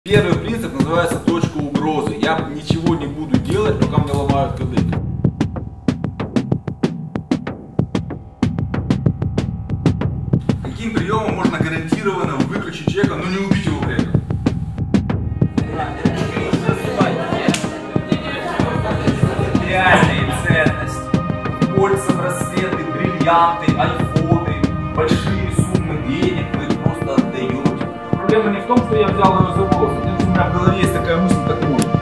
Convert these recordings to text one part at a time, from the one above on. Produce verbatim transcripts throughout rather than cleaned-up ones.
Первый принцип называется точка угрозы. Я ничего не буду делать, пока мне ломают кадык. Каким приемом можно гарантированно выключить человека, но не убить его при этом? Реальные ценности. Кольца, браслеты, бриллианты, айфоны, большие суммы денег вы просто отдаете. Проблема не в том, что я взял его за волосы. У меня в голове есть такая мысль, так можно.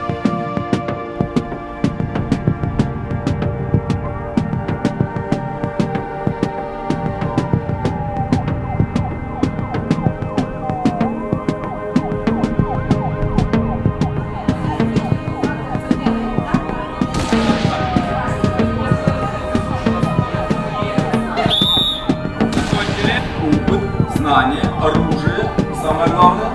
Опыт, знание, оружие, самое главное.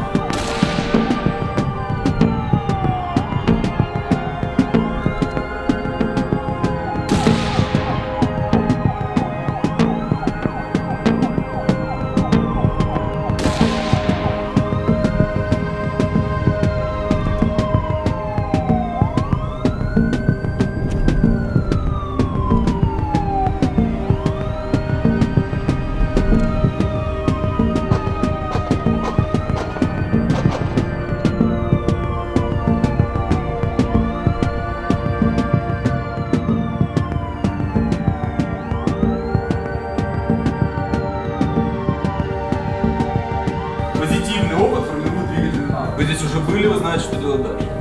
Позитивный опыт формирует двигатель. Вы здесь уже были, вы знаете, что делать дальше.